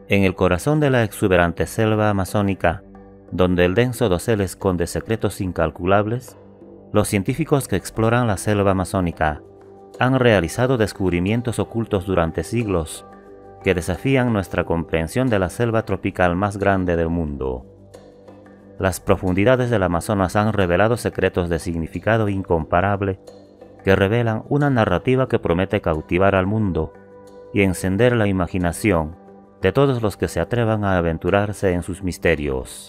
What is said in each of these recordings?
En el corazón de la exuberante selva amazónica, donde el denso dosel esconde secretos incalculables, los científicos que exploran la selva amazónica han realizado descubrimientos ocultos durante siglos que desafían nuestra comprensión de la selva tropical más grande del mundo. Las profundidades del Amazonas han revelado secretos de significado incomparable que revelan una narrativa que promete cautivar al mundo y encender la imaginación de todos los que se atrevan a aventurarse en sus misterios.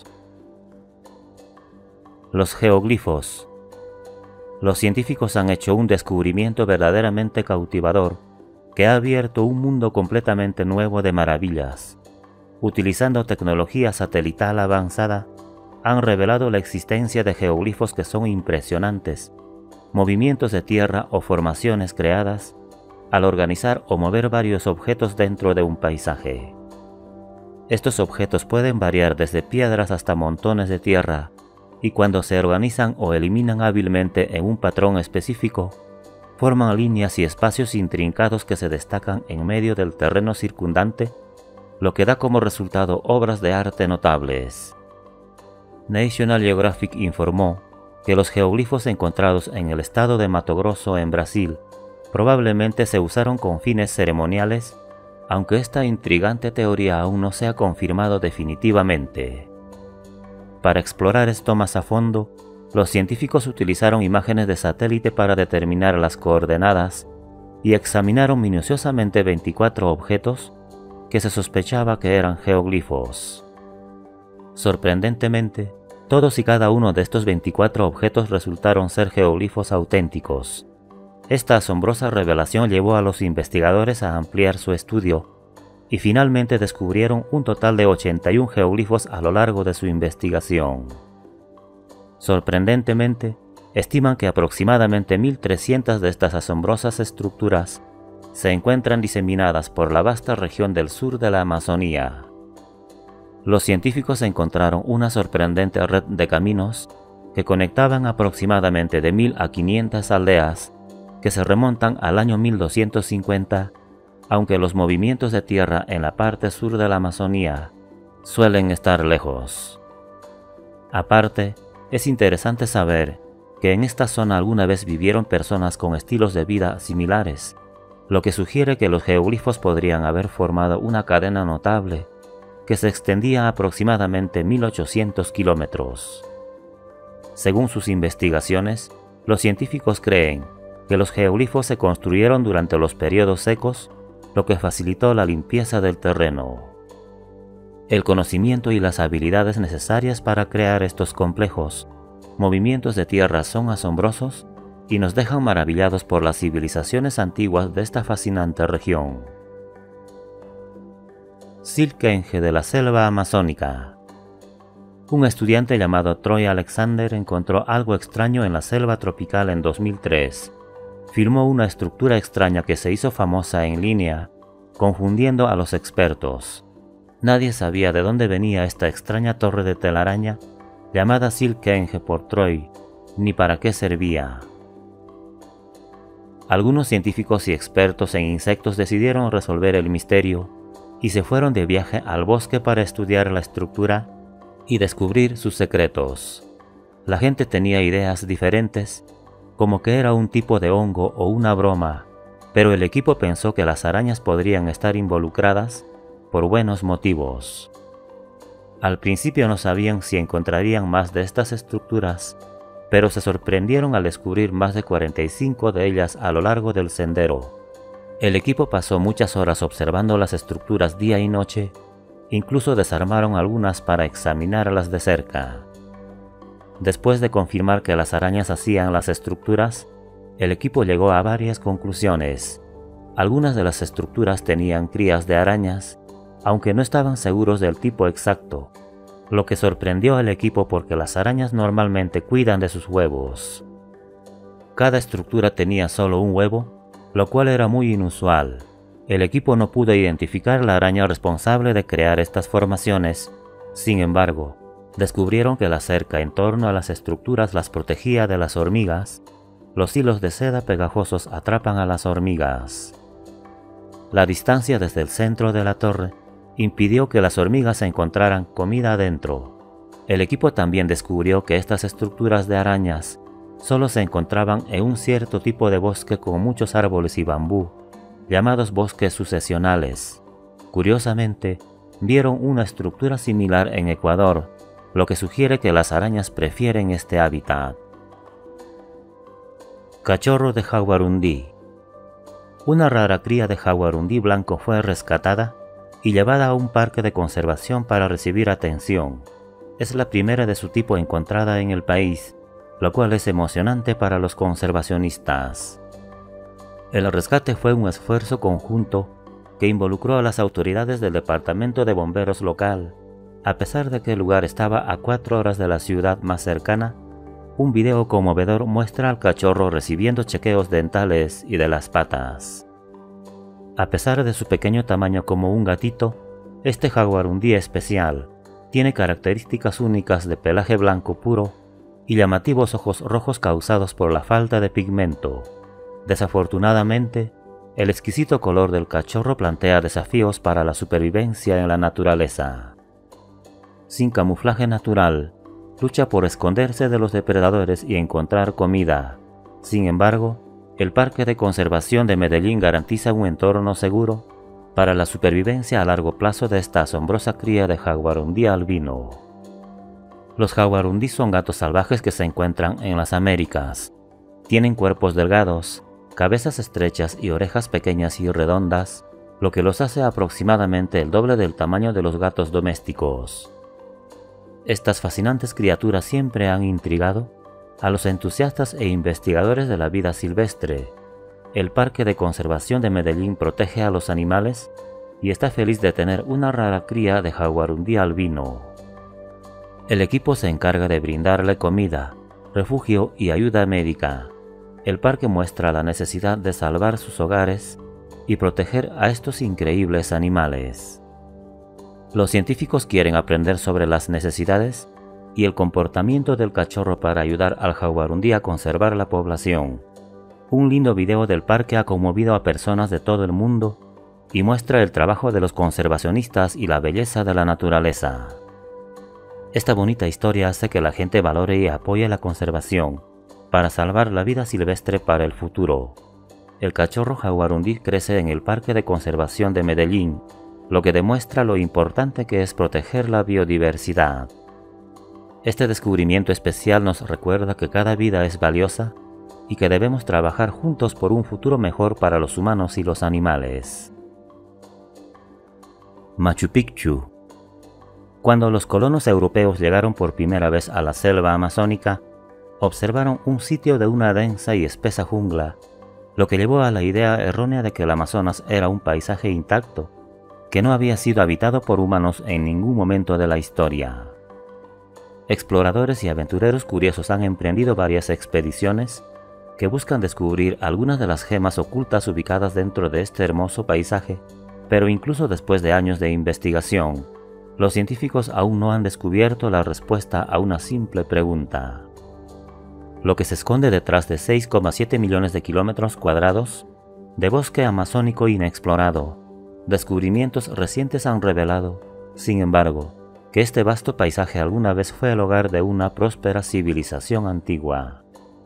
Los geoglifos. Los científicos han hecho un descubrimiento verdaderamente cautivador que ha abierto un mundo completamente nuevo de maravillas. Utilizando tecnología satelital avanzada, han revelado la existencia de geoglifos que son impresionantes, movimientos de tierra o formaciones creadas al organizar o mover varios objetos dentro de un paisaje. Estos objetos pueden variar desde piedras hasta montones de tierra, y cuando se organizan o eliminan hábilmente en un patrón específico, forman líneas y espacios intrincados que se destacan en medio del terreno circundante, lo que da como resultado obras de arte notables. National Geographic informó que los geoglifos encontrados en el estado de Mato Grosso en Brasil probablemente se usaron con fines ceremoniales, aunque esta intrigante teoría aún no se ha confirmado definitivamente. Para explorar esto más a fondo, los científicos utilizaron imágenes de satélite para determinar las coordenadas y examinaron minuciosamente 24 objetos que se sospechaba que eran geoglifos. Sorprendentemente, todos y cada uno de estos 24 objetos resultaron ser geoglifos auténticos. Esta asombrosa revelación llevó a los investigadores a ampliar su estudio y finalmente descubrieron un total de 81 geoglifos a lo largo de su investigación. Sorprendentemente, estiman que aproximadamente 1.300 de estas asombrosas estructuras se encuentran diseminadas por la vasta región del sur de la Amazonía. Los científicos encontraron una sorprendente red de caminos que conectaban aproximadamente de 1.000 a 500 aldeas que se remontan al año 1250, aunque los movimientos de tierra en la parte sur de la Amazonía suelen estar lejos. Aparte, es interesante saber que en esta zona alguna vez vivieron personas con estilos de vida similares, lo que sugiere que los geoglifos podrían haber formado una cadena notable que se extendía aproximadamente 1.800 kilómetros. Según sus investigaciones, los científicos creen que los geoglifos se construyeron durante los periodos secos, lo que facilitó la limpieza del terreno. El conocimiento y las habilidades necesarias para crear estos complejos movimientos de tierra son asombrosos y nos dejan maravillados por las civilizaciones antiguas de esta fascinante región. Silkenge de la selva amazónica. Un estudiante llamado Troy Alexander encontró algo extraño en la selva tropical en 2003. Filmó una estructura extraña que se hizo famosa en línea, confundiendo a los expertos. Nadie sabía de dónde venía esta extraña torre de telaraña llamada Silkenge por Troy, ni para qué servía. Algunos científicos y expertos en insectos decidieron resolver el misterio y se fueron de viaje al bosque para estudiar la estructura y descubrir sus secretos. La gente tenía ideas diferentes, como que era un tipo de hongo o una broma, pero el equipo pensó que las arañas podrían estar involucradas por buenos motivos. Al principio no sabían si encontrarían más de estas estructuras, pero se sorprendieron al descubrir más de 45 de ellas a lo largo del sendero. El equipo pasó muchas horas observando las estructuras día y noche, incluso desarmaron algunas para examinarlas de cerca. Después de confirmar que las arañas hacían las estructuras, el equipo llegó a varias conclusiones. Algunas de las estructuras tenían crías de arañas, aunque no estaban seguros del tipo exacto, lo que sorprendió al equipo porque las arañas normalmente cuidan de sus huevos. Cada estructura tenía solo un huevo, lo cual era muy inusual. El equipo no pudo identificar la araña responsable de crear estas formaciones. Sin embargo, descubrieron que la cerca en torno a las estructuras las protegía de las hormigas. Los hilos de seda pegajosos atrapan a las hormigas. La distancia desde el centro de la torre impidió que las hormigas encontraran comida adentro. El equipo también descubrió que estas estructuras de arañas solo se encontraban en un cierto tipo de bosque con muchos árboles y bambú, llamados bosques sucesionales. Curiosamente, vieron una estructura similar en Ecuador, lo que sugiere que las arañas prefieren este hábitat. Cachorro de jaguarundí. Una rara cría de jaguarundí blanco fue rescatada y llevada a un parque de conservación para recibir atención. Es la primera de su tipo encontrada en el país, lo cual es emocionante para los conservacionistas. El rescate fue un esfuerzo conjunto que involucró a las autoridades del departamento de bomberos local. A pesar de que el lugar estaba a 4 horas de la ciudad más cercana, un video conmovedor muestra al cachorro recibiendo chequeos dentales y de las patas. A pesar de su pequeño tamaño como un gatito, este jaguarundí especial tiene características únicas de pelaje blanco puro y llamativos ojos rojos causados por la falta de pigmento. Desafortunadamente, el exquisito color del cachorro plantea desafíos para la supervivencia en la naturaleza. Sin camuflaje natural, lucha por esconderse de los depredadores y encontrar comida. Sin embargo, el Parque de Conservación de Medellín garantiza un entorno seguro para la supervivencia a largo plazo de esta asombrosa cría de jaguarundí albino. Los jaguarundí son gatos salvajes que se encuentran en las Américas. Tienen cuerpos delgados, cabezas estrechas y orejas pequeñas y redondas, lo que los hace aproximadamente el doble del tamaño de los gatos domésticos. Estas fascinantes criaturas siempre han intrigado a los entusiastas e investigadores de la vida silvestre. El Parque de Conservación de Medellín protege a los animales y está feliz de tener una rara cría de jaguarundí albino. El equipo se encarga de brindarle comida, refugio y ayuda médica. El parque muestra la necesidad de salvar sus hogares y proteger a estos increíbles animales. Los científicos quieren aprender sobre las necesidades y el comportamiento del cachorro para ayudar al jaguarundí a conservar la población. Un lindo video del parque ha conmovido a personas de todo el mundo y muestra el trabajo de los conservacionistas y la belleza de la naturaleza. Esta bonita historia hace que la gente valore y apoye la conservación para salvar la vida silvestre para el futuro. El cachorro jaguarundí crece en el Parque de Conservación de Medellín, lo que demuestra lo importante que es proteger la biodiversidad. Este descubrimiento especial nos recuerda que cada vida es valiosa y que debemos trabajar juntos por un futuro mejor para los humanos y los animales. Machu Picchu. Cuando los colonos europeos llegaron por primera vez a la selva amazónica, observaron un sitio de una densa y espesa jungla, lo que llevó a la idea errónea de que el Amazonas era un paisaje intacto, que no había sido habitado por humanos en ningún momento de la historia. Exploradores y aventureros curiosos han emprendido varias expediciones que buscan descubrir algunas de las gemas ocultas ubicadas dentro de este hermoso paisaje, pero incluso después de años de investigación, los científicos aún no han descubierto la respuesta a una simple pregunta. Lo que se esconde detrás de 6,7 millones de kilómetros cuadrados de bosque amazónico inexplorado. Descubrimientos recientes han revelado, sin embargo, que este vasto paisaje alguna vez fue el hogar de una próspera civilización antigua.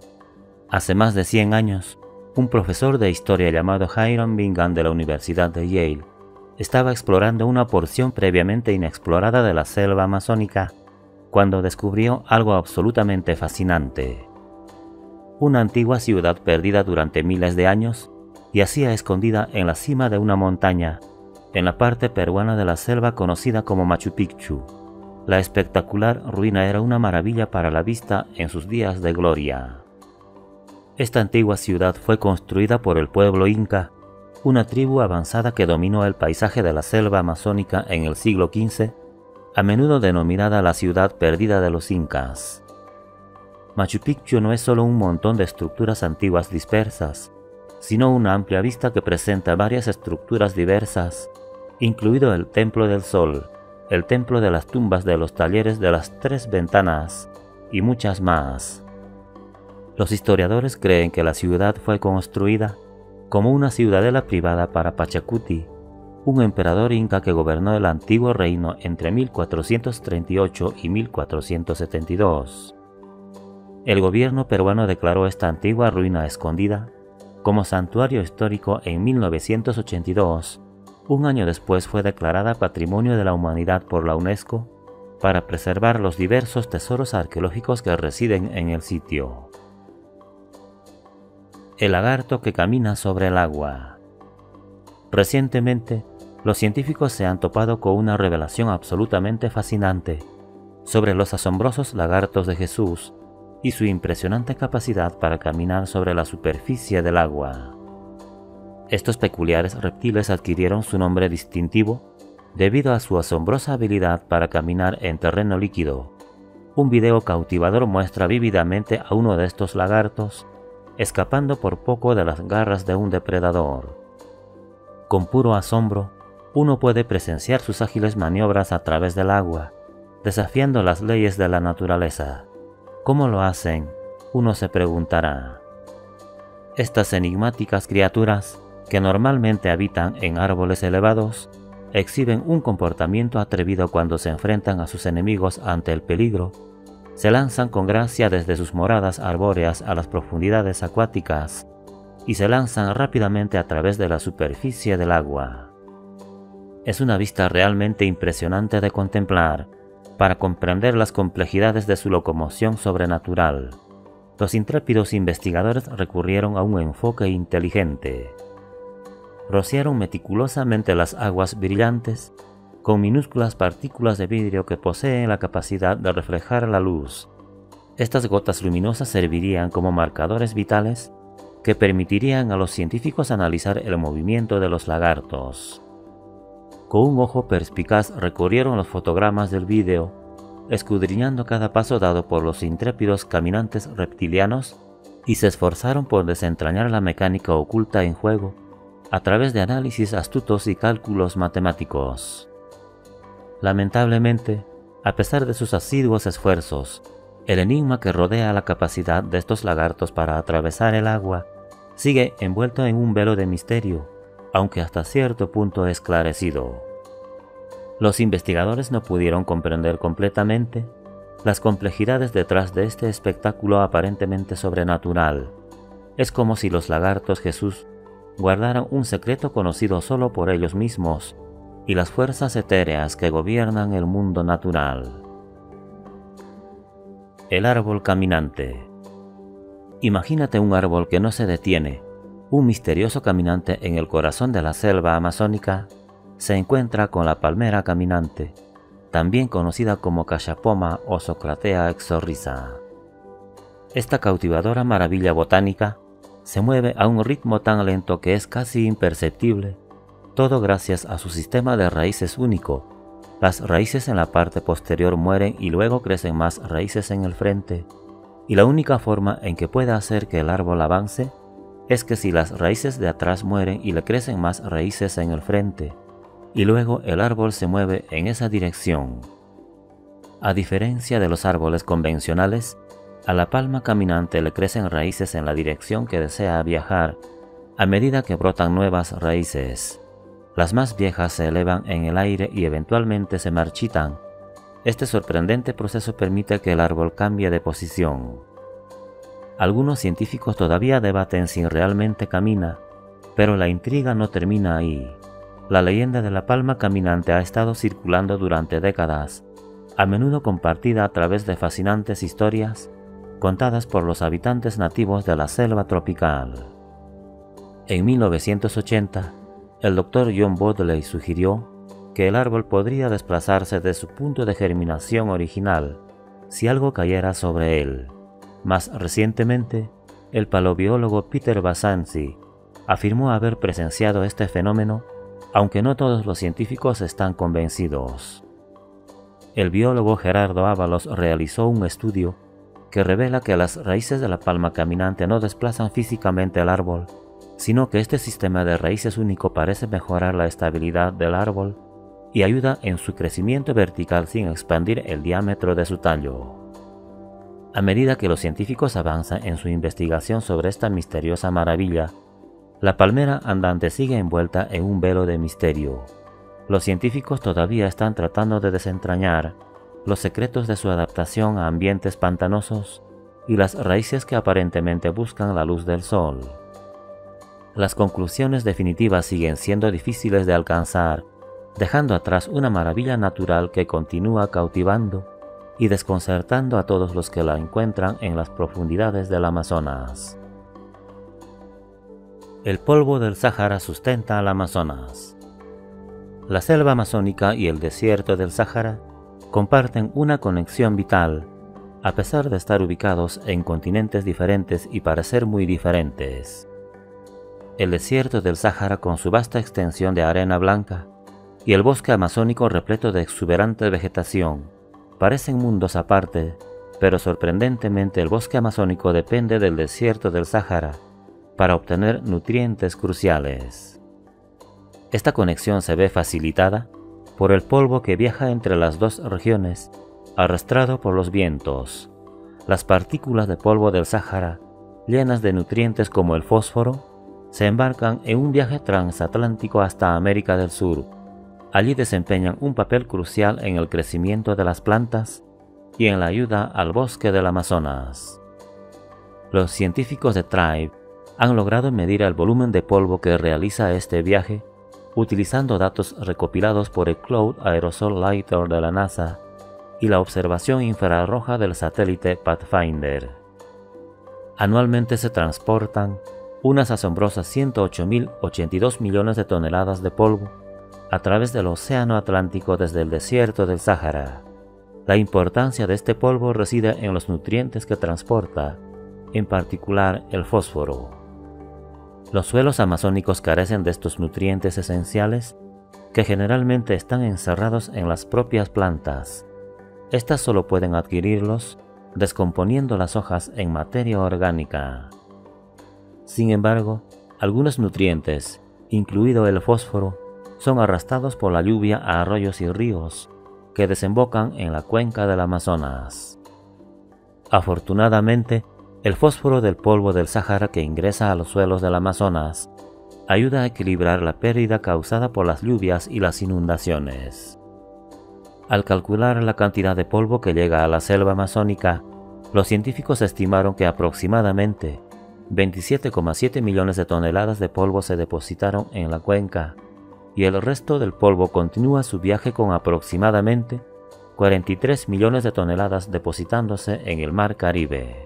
Hace más de 100 años, un profesor de historia llamado Hiram Bingham de la Universidad de Yale estaba explorando una porción previamente inexplorada de la selva amazónica cuando descubrió algo absolutamente fascinante. Una antigua ciudad perdida durante miles de años yacía escondida en la cima de una montaña, en la parte peruana de la selva conocida como Machu Picchu. La espectacular ruina era una maravilla para la vista en sus días de gloria. Esta antigua ciudad fue construida por el pueblo inca, una tribu avanzada que dominó el paisaje de la selva amazónica en el siglo XV, a menudo denominada la ciudad perdida de los incas. Machu Picchu no es solo un montón de estructuras antiguas dispersas, sino una amplia vista que presenta varias estructuras diversas, incluido el Templo del Sol, el Templo de las Tumbas de los Talleres de las Tres Ventanas y muchas más. Los historiadores creen que la ciudad fue construida como una ciudadela privada para Pachacuti, un emperador inca que gobernó el antiguo reino entre 1438 y 1472. El gobierno peruano declaró esta antigua ruina escondida como santuario histórico en 1982. Un año después fue declarada Patrimonio de la Humanidad por la UNESCO para preservar los diversos tesoros arqueológicos que residen en el sitio. El lagarto que camina sobre el agua. Recientemente, los científicos se han topado con una revelación absolutamente fascinante sobre los asombrosos lagartos de Jesús y su impresionante capacidad para caminar sobre la superficie del agua. Estos peculiares reptiles adquirieron su nombre distintivo debido a su asombrosa habilidad para caminar en terreno líquido. Un video cautivador muestra vívidamente a uno de estos lagartos escapando por poco de las garras de un depredador. Con puro asombro, uno puede presenciar sus ágiles maniobras a través del agua, desafiando las leyes de la naturaleza. ¿Cómo lo hacen?, uno se preguntará. Estas enigmáticas criaturas, que normalmente habitan en árboles elevados, exhiben un comportamiento atrevido cuando se enfrentan a sus enemigos ante el peligro. Se lanzan con gracia desde sus moradas arbóreas a las profundidades acuáticas y se lanzan rápidamente a través de la superficie del agua. Es una vista realmente impresionante de contemplar para comprender las complejidades de su locomoción sobrenatural. Los intrépidos investigadores recurrieron a un enfoque inteligente. Rociaron meticulosamente las aguas brillantes con minúsculas partículas de vidrio que poseen la capacidad de reflejar la luz. Estas gotas luminosas servirían como marcadores vitales que permitirían a los científicos analizar el movimiento de los lagartos. Con un ojo perspicaz recorrieron los fotogramas del vídeo, escudriñando cada paso dado por los intrépidos caminantes reptilianos y se esforzaron por desentrañar la mecánica oculta en juego a través de análisis astutos y cálculos matemáticos. Lamentablemente, a pesar de sus asiduos esfuerzos, el enigma que rodea la capacidad de estos lagartos para atravesar el agua sigue envuelto en un velo de misterio, aunque hasta cierto punto esclarecido. Los investigadores no pudieron comprender completamente las complejidades detrás de este espectáculo aparentemente sobrenatural. Es como si los lagartos Jesús guardaran un secreto conocido solo por ellos mismos y las fuerzas etéreas que gobiernan el mundo natural. El árbol caminante. Imagínate un árbol que no se detiene. Un misterioso caminante en el corazón de la selva amazónica se encuentra con la palmera caminante, también conocida como Cachapoma o Socratea exorrisa. Esta cautivadora maravilla botánica se mueve a un ritmo tan lento que es casi imperceptible, todo gracias a su sistema de raíces único. Las raíces en la parte posterior mueren y luego crecen más raíces en el frente, y la única forma en que pueda hacer que el árbol avance es que si las raíces de atrás mueren y le crecen más raíces en el frente, y luego el árbol se mueve en esa dirección. A diferencia de los árboles convencionales, a la palma caminante le crecen raíces en la dirección que desea viajar, a medida que brotan nuevas raíces. Las más viejas se elevan en el aire y eventualmente se marchitan. Este sorprendente proceso permite que el árbol cambie de posición. Algunos científicos todavía debaten si realmente camina, pero la intriga no termina ahí. La leyenda de la palma caminante ha estado circulando durante décadas, a menudo compartida a través de fascinantes historias contadas por los habitantes nativos de la selva tropical. En 1980, el Dr. John Bodley sugirió que el árbol podría desplazarse de su punto de germinación original si algo cayera sobre él. Más recientemente, el paleobiólogo Peter Bazanzi afirmó haber presenciado este fenómeno, aunque no todos los científicos están convencidos. El biólogo Gerardo Ábalos realizó un estudio que revela que las raíces de la palma caminante no desplazan físicamente el árbol, sino que este sistema de raíces único parece mejorar la estabilidad del árbol y ayuda en su crecimiento vertical sin expandir el diámetro de su tallo. A medida que los científicos avanzan en su investigación sobre esta misteriosa maravilla, La palmera andante sigue envuelta en un velo de misterio. Los científicos todavía están tratando de desentrañar los secretos de su adaptación a ambientes pantanosos y las raíces que aparentemente buscan la luz del sol. Las conclusiones definitivas siguen siendo difíciles de alcanzar, dejando atrás una maravilla natural que continúa cautivando y desconcertando a todos los que la encuentran en las profundidades del Amazonas. El polvo del Sáhara sustenta al Amazonas. La selva amazónica y el desierto del Sáhara comparten una conexión vital, a pesar de estar ubicados en continentes diferentes y parecer muy diferentes. El desierto del Sáhara, con su vasta extensión de arena blanca, y el bosque amazónico repleto de exuberante vegetación, parecen mundos aparte, pero sorprendentemente el bosque amazónico depende del desierto del Sáhara para obtener nutrientes cruciales. Esta conexión se ve facilitada por el polvo que viaja entre las dos regiones, arrastrado por los vientos. Las partículas de polvo del Sáhara, llenas de nutrientes como el fósforo, se embarcan en un viaje transatlántico hasta América del Sur. Allí desempeñan un papel crucial en el crecimiento de las plantas y en la ayuda al bosque del Amazonas. Los científicos de Tribe han logrado medir el volumen de polvo que realiza este viaje utilizando datos recopilados por el Cloud Aerosol Lidar de la NASA y la observación infrarroja del satélite Pathfinder. Anualmente se transportan unas asombrosas 108.082 millones de toneladas de polvo a través del Océano Atlántico desde el desierto del Sáhara. La importancia de este polvo reside en los nutrientes que transporta, en particular el fósforo. Los suelos amazónicos carecen de estos nutrientes esenciales que generalmente están encerrados en las propias plantas. Estas solo pueden adquirirlos descomponiendo las hojas en materia orgánica. Sin embargo, algunos nutrientes, incluido el fósforo, son arrastrados por la lluvia a arroyos y ríos que desembocan en la cuenca del Amazonas. Afortunadamente, el fósforo del polvo del Sáhara que ingresa a los suelos del Amazonas ayuda a equilibrar la pérdida causada por las lluvias y las inundaciones. Al calcular la cantidad de polvo que llega a la selva amazónica, los científicos estimaron que aproximadamente 27,7 millones de toneladas de polvo se depositaron en la cuenca, y el resto del polvo continúa su viaje con aproximadamente 43 millones de toneladas depositándose en el Mar Caribe.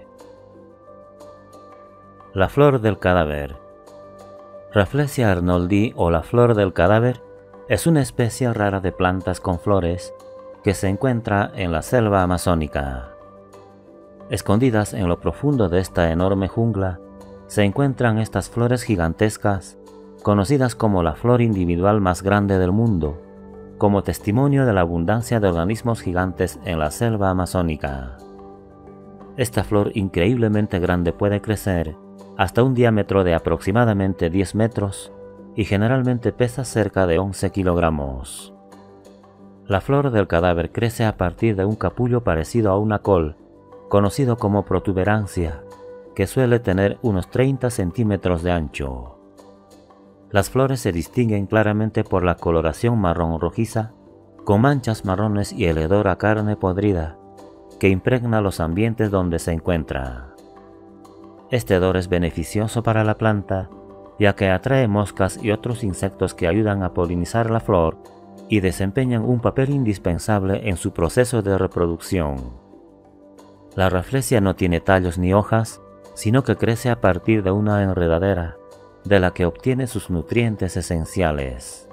La flor del cadáver. Rafflesia arnoldi o la flor del cadáver es una especie rara de plantas con flores que se encuentra en la selva amazónica. Escondidas en lo profundo de esta enorme jungla, se encuentran estas flores gigantescas, conocidas como la flor individual más grande del mundo, como testimonio de la abundancia de organismos gigantes en la selva amazónica. Esta flor increíblemente grande puede crecer hasta un diámetro de aproximadamente 10 metros y generalmente pesa cerca de 11 kilogramos. La flor del cadáver crece a partir de un capullo parecido a una col, conocido como protuberancia, que suele tener unos 30 centímetros de ancho. Las flores se distinguen claramente por la coloración marrón rojiza, con manchas marrones y el hedor a carne podrida, que impregna los ambientes donde se encuentra. Este hedor es beneficioso para la planta, ya que atrae moscas y otros insectos que ayudan a polinizar la flor y desempeñan un papel indispensable en su proceso de reproducción. La rafflesia no tiene tallos ni hojas, sino que crece a partir de una enredadera, de la que obtiene sus nutrientes esenciales.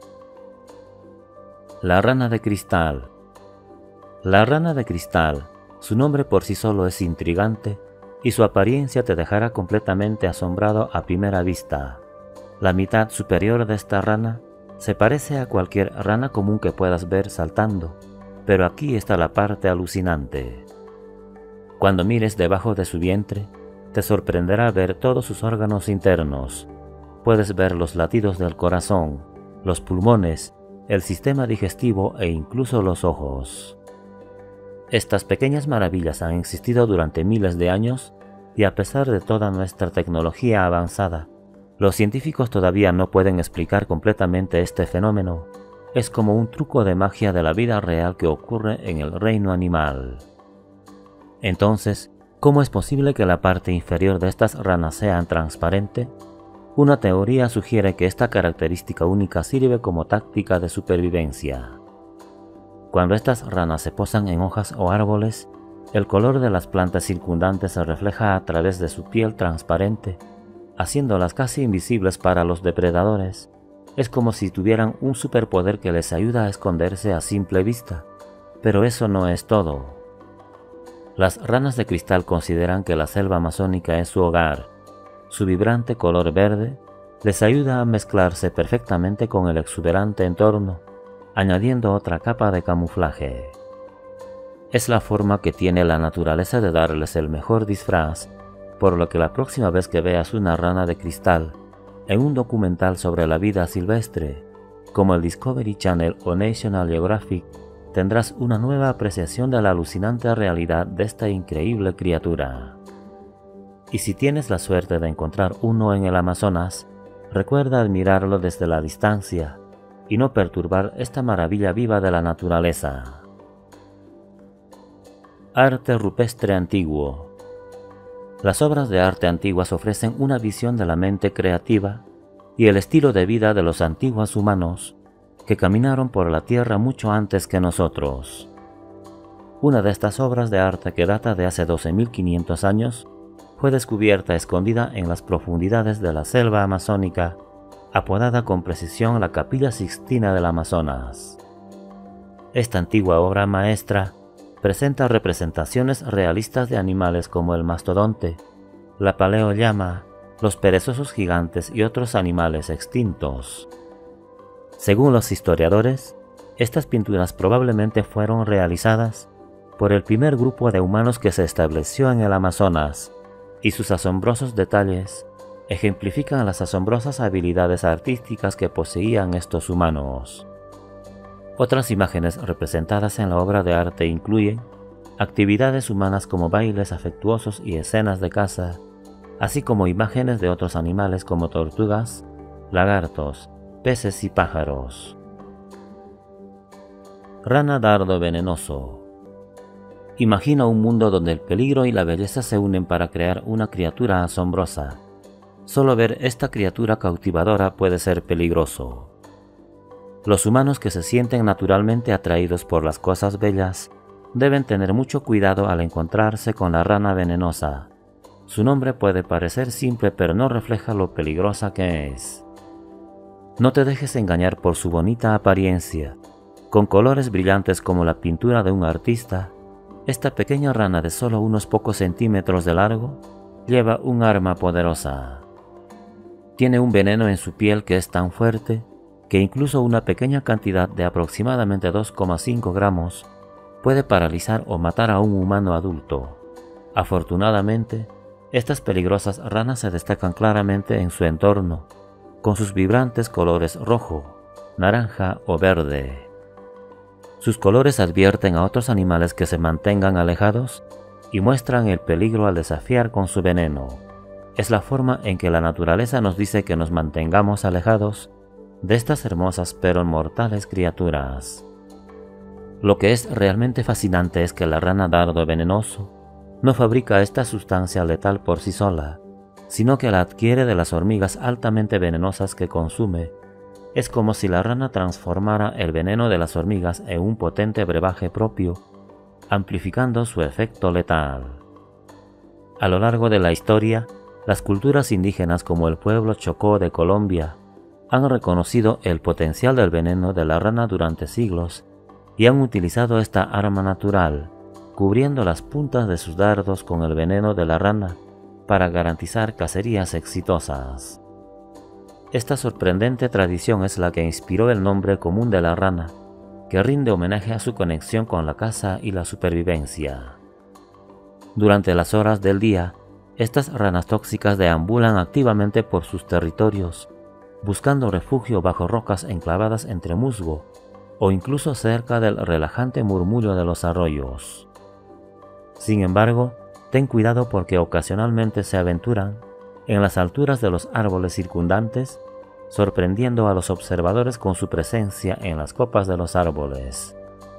La rana de cristal. La rana de cristal, su nombre por sí solo es intrigante, y su apariencia te dejará completamente asombrado a primera vista. La mitad superior de esta rana se parece a cualquier rana común que puedas ver saltando, pero aquí está la parte alucinante. Cuando mires debajo de su vientre, te sorprenderá ver todos sus órganos internos. Puedes ver los latidos del corazón, los pulmones, el sistema digestivo e incluso los ojos. Estas pequeñas maravillas han existido durante miles de años y a pesar de toda nuestra tecnología avanzada, Los científicos todavía no pueden explicar completamente este fenómeno. Es como un truco de magia de la vida real que ocurre en el reino animal. Entonces, ¿cómo es posible que la parte inferior de estas ranas sea transparente? Una teoría sugiere que esta característica única sirve como táctica de supervivencia. Cuando estas ranas se posan en hojas o árboles, el color de las plantas circundantes se refleja a través de su piel transparente, haciéndolas casi invisibles para los depredadores. Es como si tuvieran un superpoder que les ayuda a esconderse a simple vista. Pero eso no es todo. Las ranas de cristal consideran que la selva amazónica es su hogar. Su vibrante color verde les ayuda a mezclarse perfectamente con el exuberante entorno, añadiendo otra capa de camuflaje. Es la forma que tiene la naturaleza de darles el mejor disfraz, por lo que la próxima vez que veas una rana de cristal en un documental sobre la vida silvestre, como el Discovery Channel o National Geographic, tendrás una nueva apreciación de la alucinante realidad de esta increíble criatura. Y si tienes la suerte de encontrar uno en el Amazonas, recuerda admirarlo desde la distancia y no perturbar esta maravilla viva de la naturaleza. Arte rupestre antiguo. Las obras de arte antiguas ofrecen una visión de la mente creativa y el estilo de vida de los antiguos humanos que caminaron por la tierra mucho antes que nosotros. Una de estas obras de arte, que data de hace 12.500 años, fue descubierta escondida en las profundidades de la selva amazónica, apodada con precisión la Capilla Sixtina del Amazonas. Esta antigua obra maestra presenta representaciones realistas de animales como el mastodonte, la paleollama, los perezosos gigantes y otros animales extintos. Según los historiadores, estas pinturas probablemente fueron realizadas por el primer grupo de humanos que se estableció en el Amazonas, y sus asombrosos detalles ejemplifican las asombrosas habilidades artísticas que poseían estos humanos. Otras imágenes representadas en la obra de arte incluyen actividades humanas como bailes afectuosos y escenas de caza, así como imágenes de otros animales como tortugas, lagartos, peces y pájaros. Rana dardo venenoso. Imagina un mundo donde el peligro y la belleza se unen para crear una criatura asombrosa. Solo ver esta criatura cautivadora puede ser peligroso. Los humanos que se sienten naturalmente atraídos por las cosas bellas deben tener mucho cuidado al encontrarse con la rana venenosa. Su nombre puede parecer simple, pero no refleja lo peligrosa que es. No te dejes engañar por su bonita apariencia. Con colores brillantes como la pintura de un artista, esta pequeña rana de solo unos pocos centímetros de largo lleva un arma poderosa. Tiene un veneno en su piel que es tan fuerte que incluso una pequeña cantidad de aproximadamente 2,5 gramos puede paralizar o matar a un humano adulto. Afortunadamente, estas peligrosas ranas se destacan claramente en su entorno, con sus vibrantes colores rojo, naranja o verde. Sus colores advierten a otros animales que se mantengan alejados y muestran el peligro al desafiar con su veneno. Es la forma en que la naturaleza nos dice que nos mantengamos alejados de estas hermosas pero mortales criaturas. Lo que es realmente fascinante es que la rana dardo venenoso no fabrica esta sustancia letal por sí sola, sino que la adquiere de las hormigas altamente venenosas que consume. Es como si la rana transformara el veneno de las hormigas en un potente brebaje propio, amplificando su efecto letal. A lo largo de la historia, las culturas indígenas como el pueblo Chocó de Colombia han reconocido el potencial del veneno de la rana durante siglos y han utilizado esta arma natural, cubriendo las puntas de sus dardos con el veneno de la rana para garantizar cacerías exitosas. Esta sorprendente tradición es la que inspiró el nombre común de la rana, que rinde homenaje a su conexión con la caza y la supervivencia. Durante las horas del día, estas ranas tóxicas deambulan activamente por sus territorios, buscando refugio bajo rocas enclavadas entre musgo o incluso cerca del relajante murmullo de los arroyos. Sin embargo, ten cuidado porque ocasionalmente se aventuran en las alturas de los árboles circundantes, sorprendiendo a los observadores con su presencia en las copas de los árboles.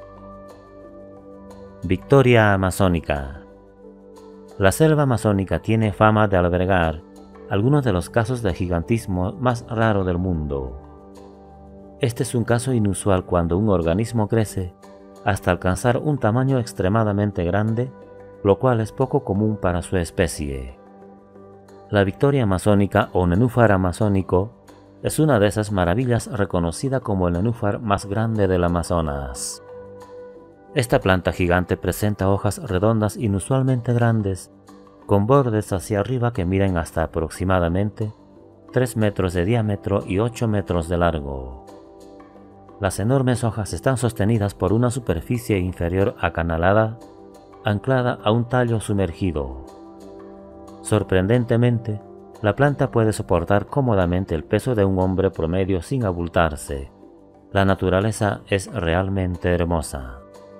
Victoria amazónica. La selva amazónica tiene fama de albergar algunos de los casos de gigantismo más raro del mundo. Este es un caso inusual cuando un organismo crece hasta alcanzar un tamaño extremadamente grande, lo cual es poco común para su especie. La victoria amazónica o nenúfar amazónico es una de esas maravillas reconocida como el nenúfar más grande del Amazonas. Esta planta gigante presenta hojas redondas inusualmente grandes, con bordes hacia arriba que miden hasta aproximadamente 3 metros de diámetro y 8 metros de largo. Las enormes hojas están sostenidas por una superficie inferior acanalada, anclada a un tallo sumergido. Sorprendentemente, la planta puede soportar cómodamente el peso de un hombre promedio sin abultarse. La naturaleza es realmente hermosa.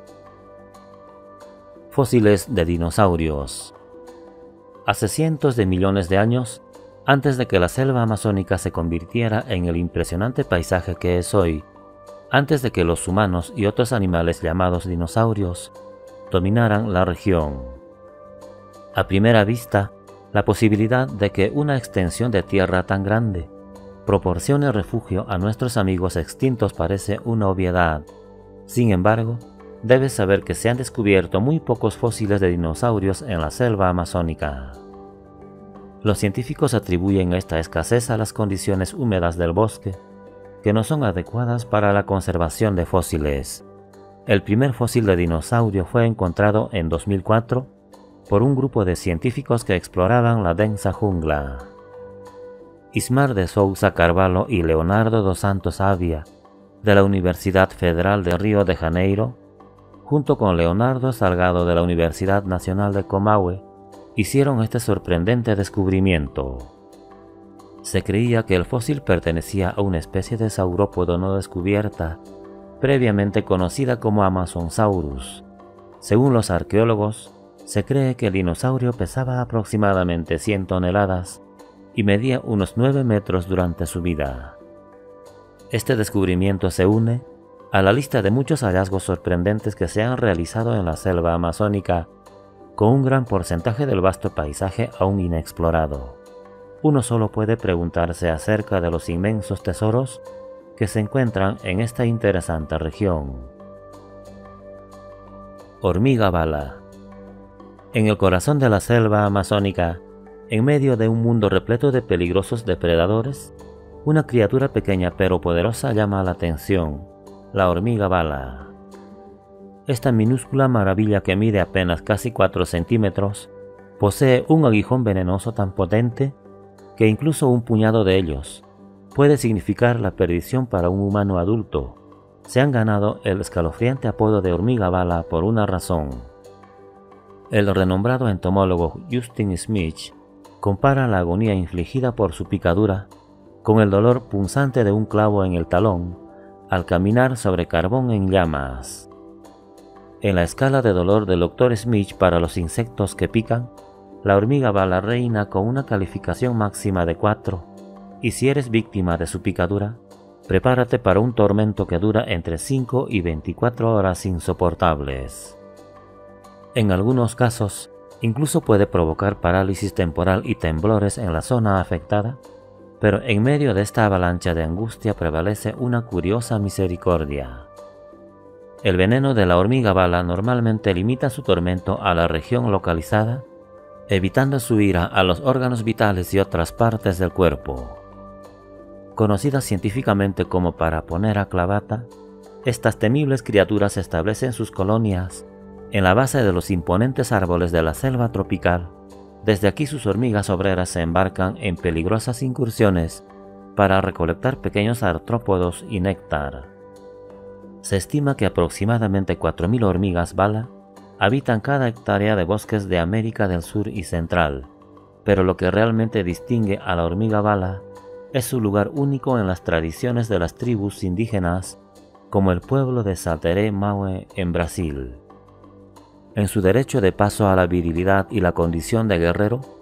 Fósiles de dinosaurios. Hace cientos de millones de años, antes de que la selva amazónica se convirtiera en el impresionante paisaje que es hoy, antes de que los humanos y otros animales llamados dinosaurios dominaran la región. A primera vista, la posibilidad de que una extensión de tierra tan grande proporcione refugio a nuestros amigos extintos parece una obviedad. Sin embargo, debes saber que se han descubierto muy pocos fósiles de dinosaurios en la selva amazónica. Los científicos atribuyen esta escasez a las condiciones húmedas del bosque, que no son adecuadas para la conservación de fósiles. El primer fósil de dinosaurio fue encontrado en 2004 por un grupo de científicos que exploraban la densa jungla. Ismar de Souza Carvalho y Leonardo dos Santos Avia, de la Universidad Federal de Río de Janeiro, junto con Leonardo Salgado de la Universidad Nacional de Comahue, hicieron este sorprendente descubrimiento. Se creía que el fósil pertenecía a una especie de saurópodo no descubierta, previamente conocida como Amazonsaurus. Según los arqueólogos, se cree que el dinosaurio pesaba aproximadamente 100 toneladas y medía unos 9 metros durante su vida. Este descubrimiento se une a la lista de muchos hallazgos sorprendentes que se han realizado en la selva amazónica, con un gran porcentaje del vasto paisaje aún inexplorado. Uno solo puede preguntarse acerca de los inmensos tesoros que se encuentran en esta interesante región. Hormiga bala. En el corazón de la selva amazónica, en medio de un mundo repleto de peligrosos depredadores, una criatura pequeña pero poderosa llama la atención: la hormiga bala. Esta minúscula maravilla que mide apenas casi 4 centímetros, posee un aguijón venenoso tan potente que incluso un puñado de ellos puede significar la perdición para un humano adulto. Se han ganado el escalofriante apodo de hormiga bala por una razón. El renombrado entomólogo Justin Smith compara la agonía infligida por su picadura con el dolor punzante de un clavo en el talón al caminar sobre carbón en llamas. En la escala de dolor del Dr. Smith para los insectos que pican, la hormiga bala reina con una calificación máxima de 4, y si eres víctima de su picadura, prepárate para un tormento que dura entre 5 y 24 horas insoportables. En algunos casos, incluso puede provocar parálisis temporal y temblores en la zona afectada, pero en medio de esta avalancha de angustia prevalece una curiosa misericordia. El veneno de la hormiga bala normalmente limita su tormento a la región localizada, evitando su ira a los órganos vitales y otras partes del cuerpo. Conocidas científicamente como Paraponera clavata, estas temibles criaturas establecen sus colonias en la base de los imponentes árboles de la selva tropical. Desde aquí sus hormigas obreras se embarcan en peligrosas incursiones para recolectar pequeños artrópodos y néctar. Se estima que aproximadamente 4.000 hormigas bala habitan cada hectárea de bosques de América del Sur y Central, pero lo que realmente distingue a la hormiga bala es su lugar único en las tradiciones de las tribus indígenas, como el pueblo de Sateré Maue en Brasil. En su derecho de paso a la virilidad y la condición de guerrero,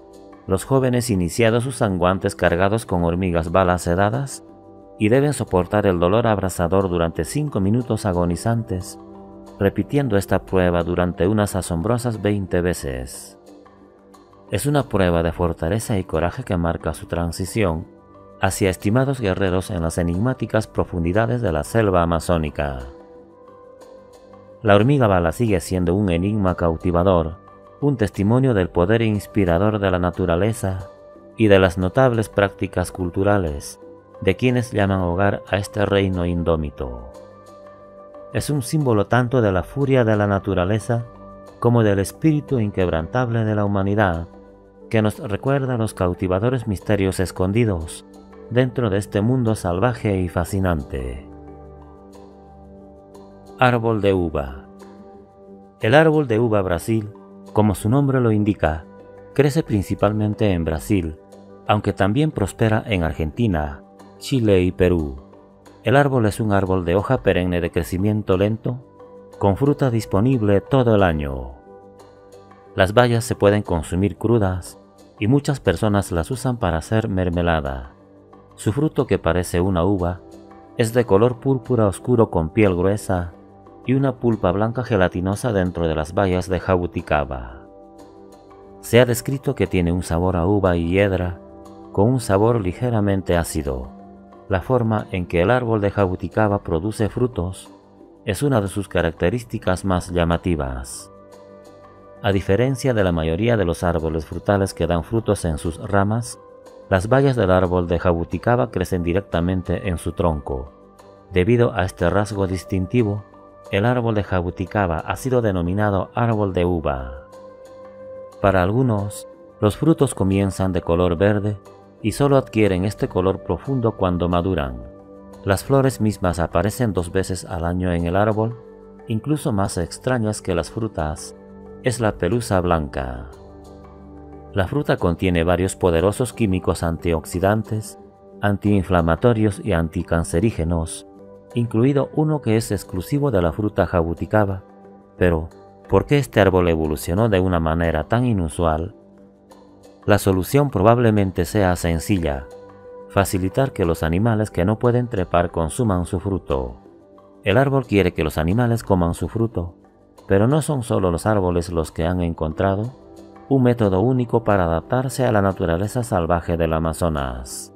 Los jóvenes iniciados usan guantes cargados con hormigas balas sedadas y deben soportar el dolor abrasador durante 5 minutos agonizantes, repitiendo esta prueba durante unas asombrosas 20 veces. Es una prueba de fortaleza y coraje que marca su transición hacia estimados guerreros en las enigmáticas profundidades de la selva amazónica. La hormiga bala sigue siendo un enigma cautivador, un testimonio del poder inspirador de la naturaleza y de las notables prácticas culturales de quienes llaman hogar a este reino indómito. Es un símbolo tanto de la furia de la naturaleza como del espíritu inquebrantable de la humanidad, que nos recuerda los cautivadores misterios escondidos dentro de este mundo salvaje y fascinante. Árbol de uva. El árbol de uva Brasil, como su nombre lo indica, crece principalmente en Brasil, aunque también prospera en Argentina, Chile y Perú. El árbol es un árbol de hoja perenne de crecimiento lento, con fruta disponible todo el año. Las bayas se pueden consumir crudas y muchas personas las usan para hacer mermelada. Su fruto, que parece una uva, es de color púrpura oscuro con piel gruesa y una pulpa blanca gelatinosa dentro de las bayas de jabuticaba. Se ha descrito que tiene un sabor a uva y hiedra, con un sabor ligeramente ácido. La forma en que el árbol de jabuticaba produce frutos es una de sus características más llamativas. A diferencia de la mayoría de los árboles frutales que dan frutos en sus ramas, las bayas del árbol de jabuticaba crecen directamente en su tronco. Debido a este rasgo distintivo, el árbol de jabuticaba ha sido denominado árbol de uva. Para algunos, los frutos comienzan de color verde y solo adquieren este color profundo cuando maduran. Las flores mismas aparecen 2 veces al año en el árbol, incluso más extrañas que las frutas es la pelusa blanca. La fruta contiene varios poderosos químicos antioxidantes, antiinflamatorios y anticancerígenos, incluido uno que es exclusivo de la fruta jabuticaba. Pero, ¿por qué este árbol evolucionó de una manera tan inusual? La solución probablemente sea sencilla: facilitar que los animales que no pueden trepar consuman su fruto. El árbol quiere que los animales coman su fruto, pero no son solo los árboles los que han encontrado un método único para adaptarse a la naturaleza salvaje del Amazonas.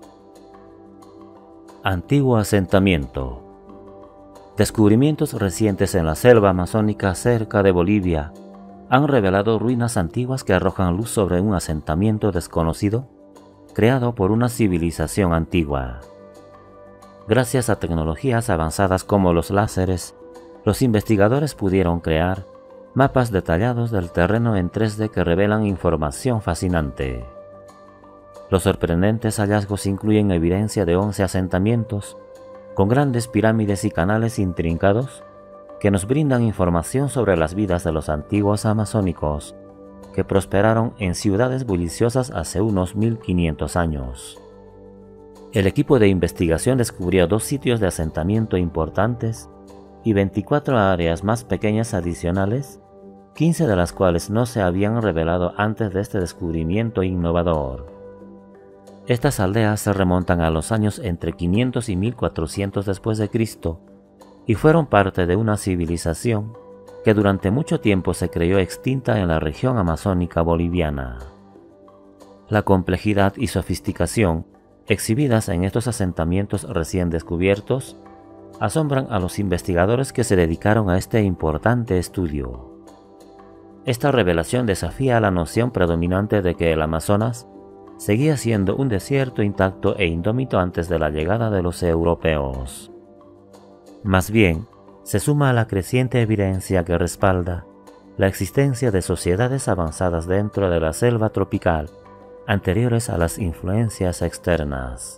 Antiguo asentamiento. Descubrimientos recientes en la selva amazónica cerca de Bolivia han revelado ruinas antiguas que arrojan luz sobre un asentamiento desconocido creado por una civilización antigua. Gracias a tecnologías avanzadas como los láseres, los investigadores pudieron crear mapas detallados del terreno en 3D que revelan información fascinante. Los sorprendentes hallazgos incluyen evidencia de 11 asentamientos con grandes pirámides y canales intrincados que nos brindan información sobre las vidas de los antiguos amazónicos que prosperaron en ciudades bulliciosas hace unos 1500 años. El equipo de investigación descubrió 2 sitios de asentamiento importantes y 24 áreas más pequeñas adicionales, 15 de las cuales no se habían revelado antes de este descubrimiento innovador. Estas aldeas se remontan a los años entre 500 y 1400 después de Cristo y fueron parte de una civilización que durante mucho tiempo se creyó extinta en la región amazónica boliviana. La complejidad y sofisticación exhibidas en estos asentamientos recién descubiertos asombran a los investigadores que se dedicaron a este importante estudio. Esta revelación desafía la noción predominante de que el Amazonas seguía siendo un desierto intacto e indómito antes de la llegada de los europeos. Más bien, se suma a la creciente evidencia que respalda la existencia de sociedades avanzadas dentro de la selva tropical, anteriores a las influencias externas.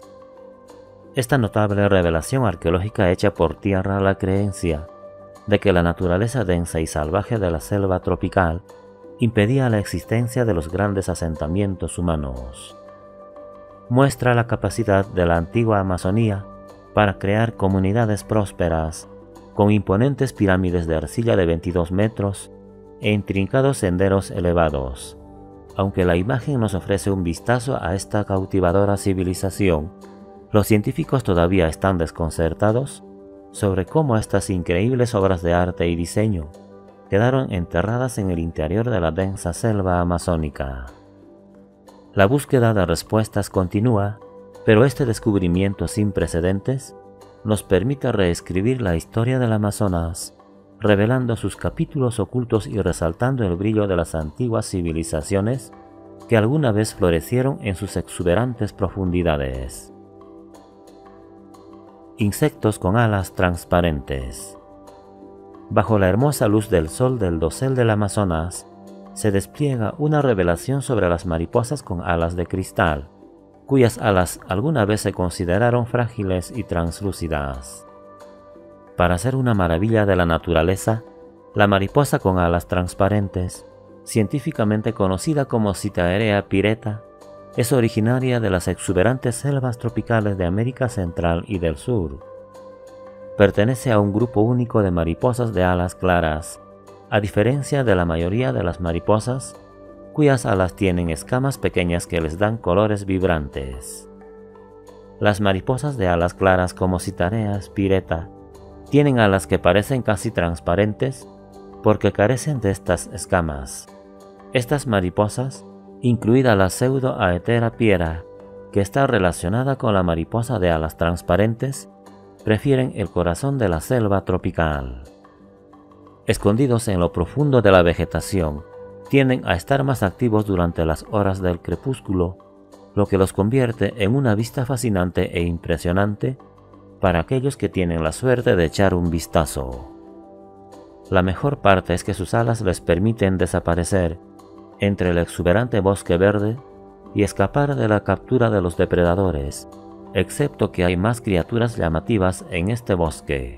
Esta notable revelación arqueológica echa por tierra la creencia de que la naturaleza densa y salvaje de la selva tropical impedía la existencia de los grandes asentamientos humanos. Muestra la capacidad de la antigua Amazonía para crear comunidades prósperas, con imponentes pirámides de arcilla de 22 metros e intrincados senderos elevados, Aunque la imagen nos ofrece un vistazo a esta cautivadora civilización, los científicos todavía están desconcertados sobre cómo estas increíbles obras de arte y diseño quedaron enterradas en el interior de la densa selva amazónica. La búsqueda de respuestas continúa, pero este descubrimiento sin precedentes nos permite reescribir la historia del Amazonas, revelando sus capítulos ocultos y resaltando el brillo de las antiguas civilizaciones que alguna vez florecieron en sus exuberantes profundidades. Insectos con alas transparentes. Bajo la hermosa luz del sol del dosel del Amazonas, se despliega una revelación sobre las mariposas con alas de cristal, cuyas alas alguna vez se consideraron frágiles y translúcidas. Para ser una maravilla de la naturaleza, la mariposa con alas transparentes, científicamente conocida como Citaerea pireta, es originaria de las exuberantes selvas tropicales de América Central y del Sur. Pertenece a un grupo único de mariposas de alas claras, a diferencia de la mayoría de las mariposas, cuyas alas tienen escamas pequeñas que les dan colores vibrantes. Las mariposas de alas claras como Citaerea pireta tienen alas que parecen casi transparentes porque carecen de estas escamas. Estas mariposas, incluida la Pseudoaethera piera, que está relacionada con la mariposa de alas transparentes, prefieren el corazón de la selva tropical. Escondidos en lo profundo de la vegetación, tienden a estar más activos durante las horas del crepúsculo, lo que los convierte en una vista fascinante e impresionante para aquellos que tienen la suerte de echar un vistazo. La mejor parte es que sus alas les permiten desaparecer entre el exuberante bosque verde y escapar de la captura de los depredadores, excepto que hay más criaturas llamativas en este bosque.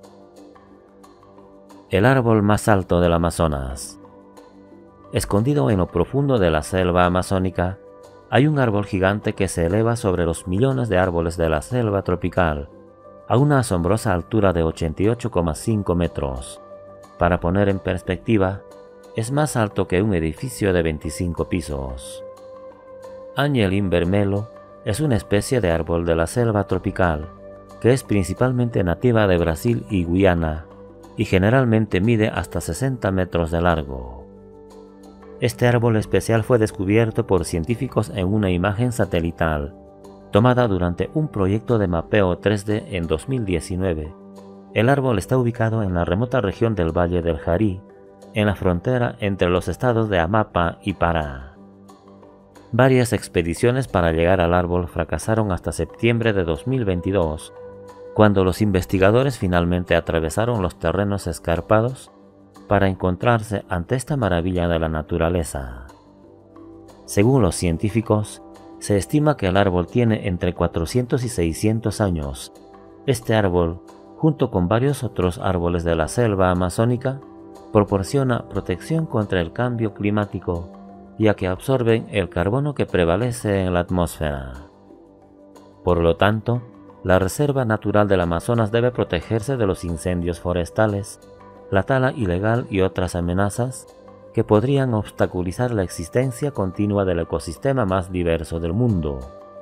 El árbol más alto del Amazonas. Escondido en lo profundo de la selva amazónica, hay un árbol gigante que se eleva sobre los millones de árboles de la selva tropical, a una asombrosa altura de 88,5 metros. Para poner en perspectiva, es más alto que un edificio de 25 pisos. Angelin vermelo es una especie de árbol de la selva tropical, que es principalmente nativa de Brasil y Guyana, y generalmente mide hasta 60 metros de largo. Este árbol especial fue descubierto por científicos en una imagen satelital, tomada durante un proyecto de mapeo 3D en 2019. El árbol está ubicado en la remota región del Valle del Jari, en la frontera entre los estados de Amapá y Pará. Varias expediciones para llegar al árbol fracasaron hasta septiembre de 2022, cuando los investigadores finalmente atravesaron los terrenos escarpados para encontrarse ante esta maravilla de la naturaleza. Según los científicos, se estima que el árbol tiene entre 400 y 600 años. Este árbol, junto con varios otros árboles de la selva amazónica, proporciona protección contra el cambio climático, ya que absorben el carbono que prevalece en la atmósfera. Por lo tanto, la Reserva Natural del Amazonas debe protegerse de los incendios forestales, la tala ilegal y otras amenazas que podrían obstaculizar la existencia continua del ecosistema más diverso del mundo.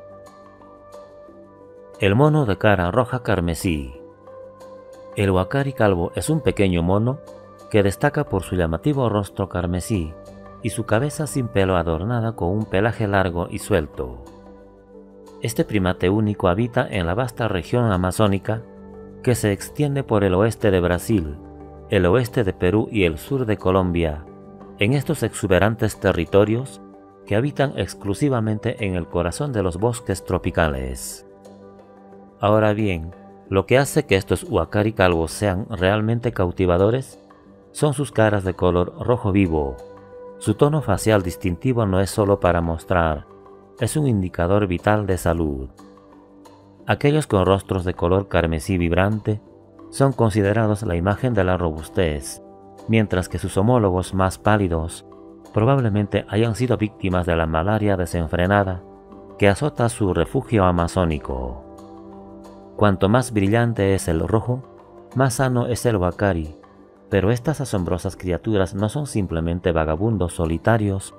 El mono de cara roja carmesí. El huacari calvo es un pequeño mono que destaca por su llamativo rostro carmesí y su cabeza sin pelo adornada con un pelaje largo y suelto. Este primate único habita en la vasta región amazónica que se extiende por el oeste de Brasil, el oeste de Perú y el sur de Colombia. En estos exuberantes territorios que habitan exclusivamente en el corazón de los bosques tropicales. Ahora bien, lo que hace que estos huacari calvos sean realmente cautivadores son sus caras de color rojo vivo. Su tono facial distintivo no es solo para mostrar, es un indicador vital de salud. Aquellos con rostros de color carmesí vibrante son considerados la imagen de la robustez, mientras que sus homólogos más pálidos probablemente hayan sido víctimas de la malaria desenfrenada que azota su refugio amazónico. Cuanto más brillante es el rojo, más sano es el huacari, pero estas asombrosas criaturas no son simplemente vagabundos solitarios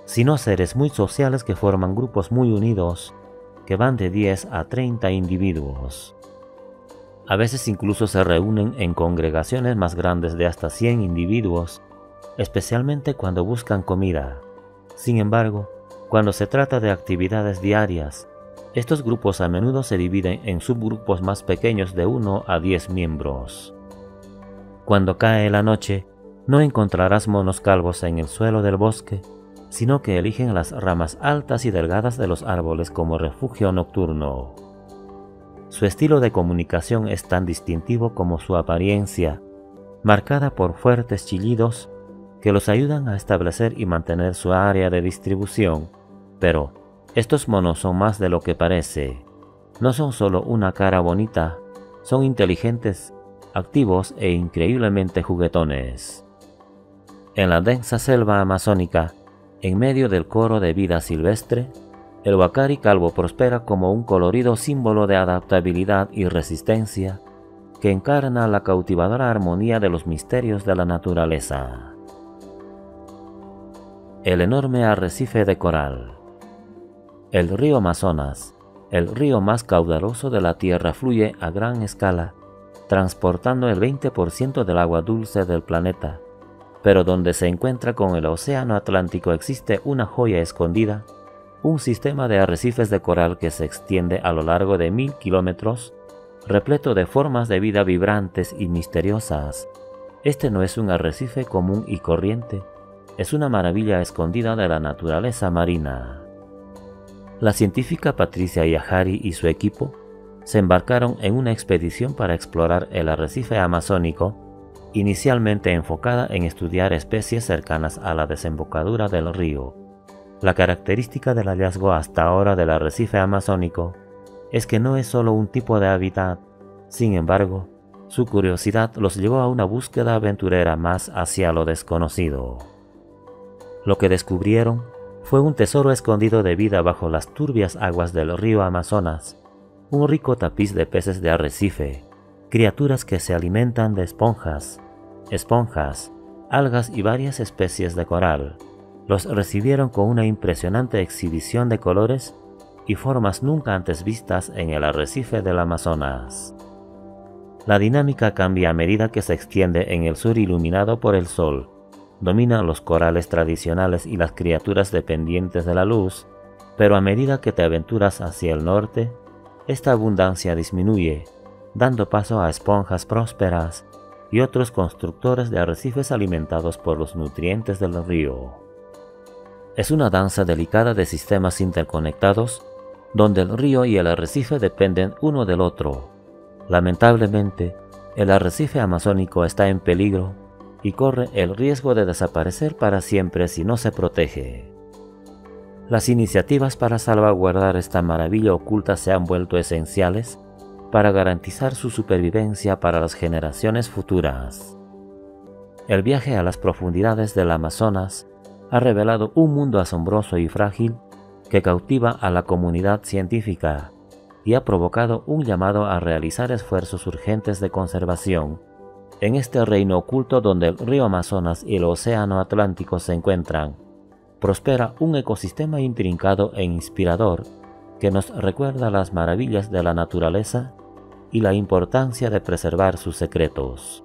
sino seres muy sociales que forman grupos muy unidos, que van de 10 a 30 individuos. A veces incluso se reúnen en congregaciones más grandes de hasta 100 individuos, especialmente cuando buscan comida. Sin embargo, cuando se trata de actividades diarias, estos grupos a menudo se dividen en subgrupos más pequeños de 1 a 10 miembros. Cuando cae la noche, no encontrarás monos calvos en el suelo del bosque, sino que eligen las ramas altas y delgadas de los árboles como refugio nocturno. Su estilo de comunicación es tan distintivo como su apariencia, marcada por fuertes chillidos que los ayudan a establecer y mantener su área de distribución. Pero estos monos son más de lo que parece. No son solo una cara bonita, son inteligentes, activos e increíblemente juguetones. En la densa selva amazónica, en medio del coro de vida silvestre, el huacari calvo prospera como un colorido símbolo de adaptabilidad y resistencia que encarna la cautivadora armonía de los misterios de la naturaleza. El enorme arrecife de coral. El río Amazonas, el río más caudaloso de la Tierra, fluye a gran escala, transportando el 20% del agua dulce del planeta, pero donde se encuentra con el océano Atlántico existe una joya escondida, un sistema de arrecifes de coral que se extiende a lo largo de 1000 kilómetros, repleto de formas de vida vibrantes y misteriosas. Este no es un arrecife común y corriente, es una maravilla escondida de la naturaleza marina. La científica Patricia Yahari y su equipo se embarcaron en una expedición para explorar el arrecife amazónico, inicialmente enfocada en estudiar especies cercanas a la desembocadura del río. La característica del hallazgo hasta ahora del arrecife amazónico es que no es solo un tipo de hábitat. Sin embargo, su curiosidad los llevó a una búsqueda aventurera más hacia lo desconocido. Lo que descubrieron fue un tesoro escondido de vida bajo las turbias aguas del río Amazonas, un rico tapiz de peces de arrecife, criaturas que se alimentan de esponjas, algas y varias especies de coral. Los recibieron con una impresionante exhibición de colores y formas nunca antes vistas en el arrecife del Amazonas. La dinámica cambia a medida que se extiende en el sur iluminado por el sol. Dominan los corales tradicionales y las criaturas dependientes de la luz, pero a medida que te aventuras hacia el norte, esta abundancia disminuye, dando paso a esponjas prósperas y otros constructores de arrecifes alimentados por los nutrientes del río. Es una danza delicada de sistemas interconectados, donde el río y el arrecife dependen uno del otro. Lamentablemente, el arrecife amazónico está en peligro y corre el riesgo de desaparecer para siempre si no se protege. Las iniciativas para salvaguardar esta maravilla oculta se han vuelto esenciales para garantizar su supervivencia para las generaciones futuras. El viaje a las profundidades del Amazonas ha revelado un mundo asombroso y frágil que cautiva a la comunidad científica y ha provocado un llamado a realizar esfuerzos urgentes de conservación. En este reino oculto donde el río Amazonas y el océano Atlántico se encuentran, prospera un ecosistema intrincado e inspirador que nos recuerda las maravillas de la naturaleza y la importancia de preservar sus secretos.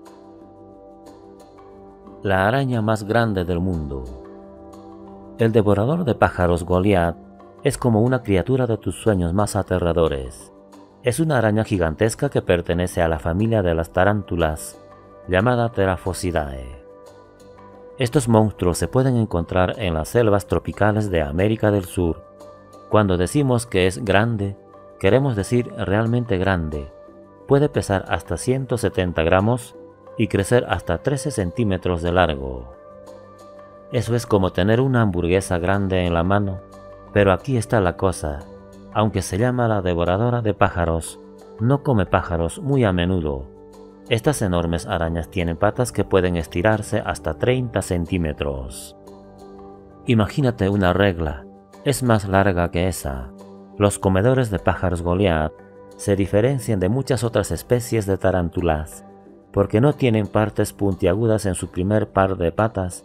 La araña más grande del mundo. El devorador de pájaros Goliat es como una criatura de tus sueños más aterradores. Es una araña gigantesca que pertenece a la familia de las tarántulas, llamada Theraphosidae. Estos monstruos se pueden encontrar en las selvas tropicales de América del Sur. Cuando decimos que es grande, queremos decir realmente grande. Puede pesar hasta 170 gramos y crecer hasta 13 centímetros de largo. Eso es como tener una hamburguesa grande en la mano, pero aquí está la cosa. Aunque se llama la devoradora de pájaros, no come pájaros muy a menudo. Estas enormes arañas tienen patas que pueden estirarse hasta 30 centímetros. Imagínate una regla, es más larga que esa. Los comedores de pájaros Goliat se diferencian de muchas otras especies de tarántulas, porque no tienen partes puntiagudas en su primer par de patas,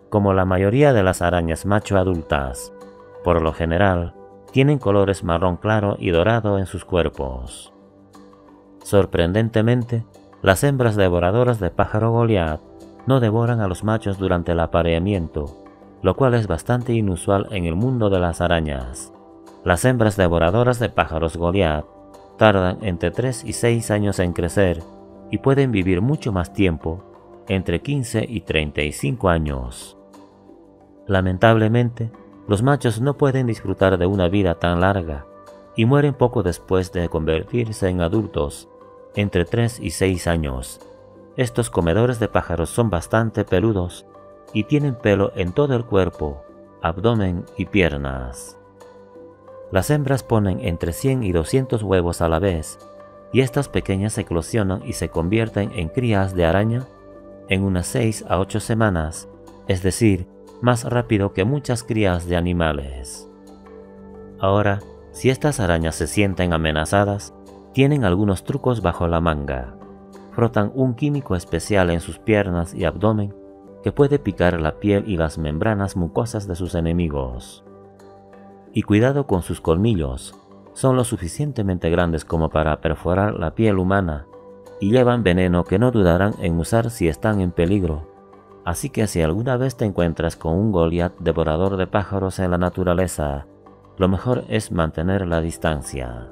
Como la mayoría de las arañas macho adultas, por lo general, tienen colores marrón claro y dorado en sus cuerpos. Sorprendentemente, las hembras devoradoras de pájaro Goliat no devoran a los machos durante el apareamiento, lo cual es bastante inusual en el mundo de las arañas. Las hembras devoradoras de pájaros Goliat tardan entre 3 y 6 años en crecer y pueden vivir mucho más tiempo, entre 15 y 35 años. Lamentablemente, los machos no pueden disfrutar de una vida tan larga y mueren poco después de convertirse en adultos, entre 3 y 6 años. Estos comedores de pájaros son bastante peludos y tienen pelo en todo el cuerpo, abdomen y piernas. Las hembras ponen entre 100 y 200 huevos a la vez, y estas pequeñas eclosionan y se convierten en crías de araña en unas 6 a 8 semanas, es decir, más rápido que muchas crías de animales. Ahora, si estas arañas se sienten amenazadas, tienen algunos trucos bajo la manga. Frotan un químico especial en sus piernas y abdomen que puede picar la piel y las membranas mucosas de sus enemigos. Y cuidado con sus colmillos, son lo suficientemente grandes como para perforar la piel humana y llevan veneno que no dudarán en usar si están en peligro. Así que si alguna vez te encuentras con un Goliat devorador de pájaros en la naturaleza, lo mejor es mantener la distancia.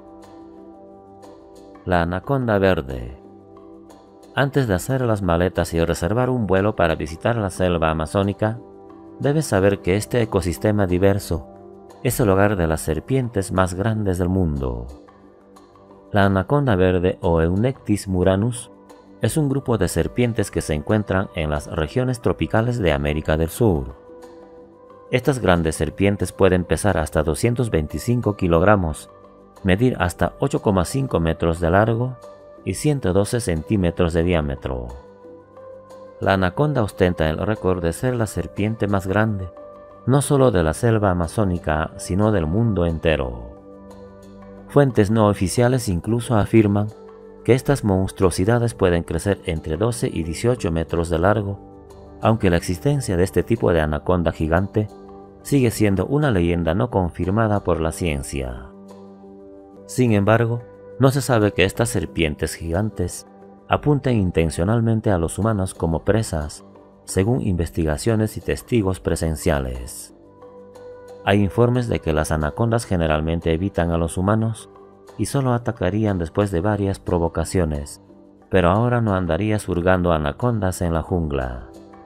La anaconda verde. Antes de hacer las maletas y reservar un vuelo para visitar la selva amazónica, debes saber que este ecosistema diverso es el hogar de las serpientes más grandes del mundo. La anaconda verde o Eunectis muranus es un grupo de serpientes que se encuentran en las regiones tropicales de América del Sur. Estas grandes serpientes pueden pesar hasta 225 kilogramos, medir hasta 8,5 metros de largo y 112 centímetros de diámetro. La anaconda ostenta el récord de ser la serpiente más grande, no solo de la selva amazónica, sino del mundo entero. Fuentes no oficiales incluso afirman que estas monstruosidades pueden crecer entre 12 y 18 metros de largo, aunque la existencia de este tipo de anaconda gigante sigue siendo una leyenda no confirmada por la ciencia. Sin embargo, no se sabe que estas serpientes gigantes apunten intencionalmente a los humanos como presas, según investigaciones y testigos presenciales. Hay informes de que las anacondas generalmente evitan a los humanos y solo atacarían después de varias provocaciones, pero ahora no andarías hurgando anacondas en la jungla.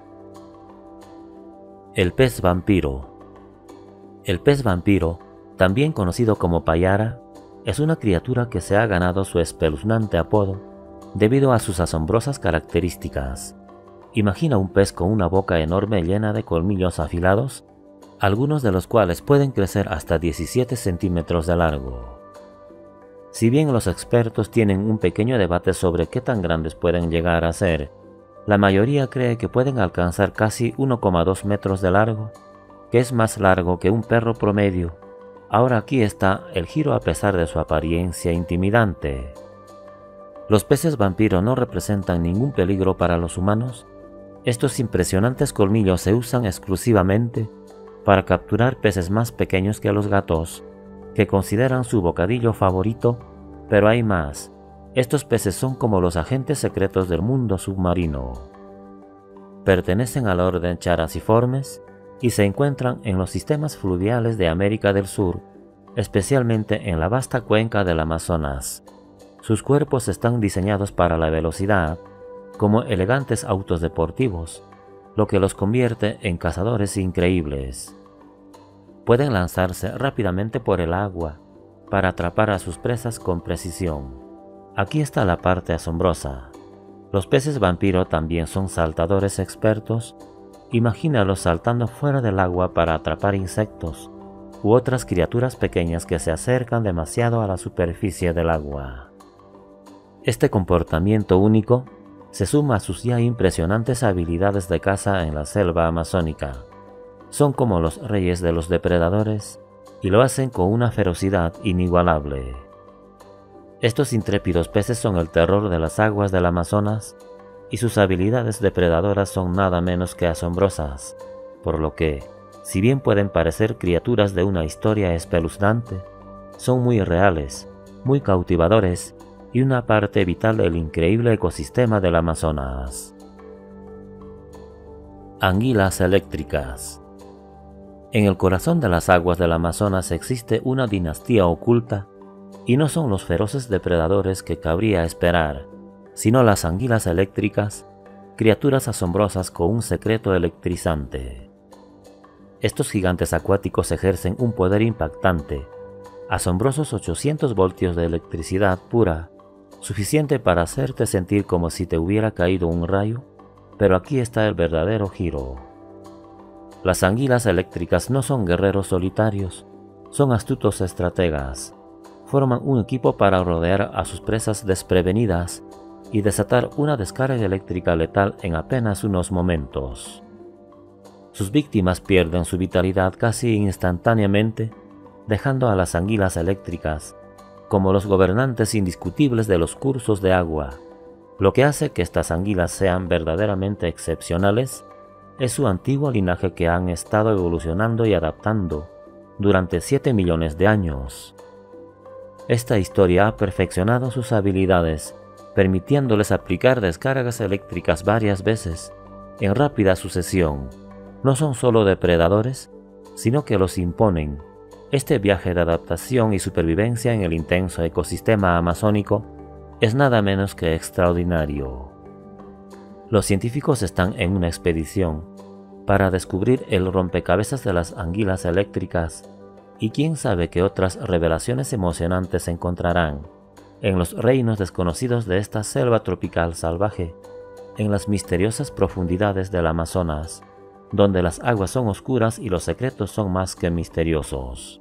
El pez vampiro. El pez vampiro, también conocido como payara, es una criatura que se ha ganado su espeluznante apodo debido a sus asombrosas características. Imagina un pez con una boca enorme llena de colmillos afilados, algunos de los cuales pueden crecer hasta 17 centímetros de largo. Si bien los expertos tienen un pequeño debate sobre qué tan grandes pueden llegar a ser, la mayoría cree que pueden alcanzar casi 1,2 metros de largo, que es más largo que un perro promedio. Ahora aquí está el giro a pesar de su apariencia intimidante. Los peces vampiro no representan ningún peligro para los humanos. Estos impresionantes colmillos se usan exclusivamente para capturar peces más pequeños que los gatos, que consideran su bocadillo favorito, pero hay más. Estos peces son como los agentes secretos del mundo submarino. Pertenecen al orden Characiformes y se encuentran en los sistemas fluviales de América del Sur, especialmente en la vasta cuenca del Amazonas. Sus cuerpos están diseñados para la velocidad, como elegantes autos deportivos, lo que los convierte en cazadores increíbles. Pueden lanzarse rápidamente por el agua para atrapar a sus presas con precisión. Aquí está la parte asombrosa. Los peces vampiro también son saltadores expertos. Imagínalos saltando fuera del agua para atrapar insectos u otras criaturas pequeñas que se acercan demasiado a la superficie del agua. Este comportamiento único se suma a sus ya impresionantes habilidades de caza en la selva amazónica. Son como los reyes de los depredadores y lo hacen con una ferocidad inigualable. Estos intrépidos peces son el terror de las aguas del Amazonas y sus habilidades depredadoras son nada menos que asombrosas, por lo que, si bien pueden parecer criaturas de una historia espeluznante, son muy reales, muy cautivadores y una parte vital del increíble ecosistema del Amazonas. Anguilas eléctricas. En el corazón de las aguas del Amazonas existe una dinastía oculta, y no son los feroces depredadores que cabría esperar, sino las anguilas eléctricas, criaturas asombrosas con un secreto electrizante. Estos gigantes acuáticos ejercen un poder impactante, asombrosos 800 voltios de electricidad pura, suficiente para hacerte sentir como si te hubiera caído un rayo, pero aquí está el verdadero giro. Las anguilas eléctricas no son guerreros solitarios, son astutos estrategas. Forman un equipo para rodear a sus presas desprevenidas y desatar una descarga eléctrica letal en apenas unos momentos. Sus víctimas pierden su vitalidad casi instantáneamente, dejando a las anguilas eléctricas como los gobernantes indiscutibles de los cursos de agua. Lo que hace que estas anguilas sean verdaderamente excepcionales es su antiguo linaje que han estado evolucionando y adaptando durante 7 millones de años. Esta historia ha perfeccionado sus habilidades, permitiéndoles aplicar descargas eléctricas varias veces, en rápida sucesión. No son solo depredadores, sino que los imponen. Este viaje de adaptación y supervivencia en el intenso ecosistema amazónico es nada menos que extraordinario. Los científicos están en una expedición para descubrir el rompecabezas de las anguilas eléctricas, y quién sabe qué otras revelaciones emocionantes se encontrarán en los reinos desconocidos de esta selva tropical salvaje, en las misteriosas profundidades del Amazonas, donde las aguas son oscuras y los secretos son más que misteriosos.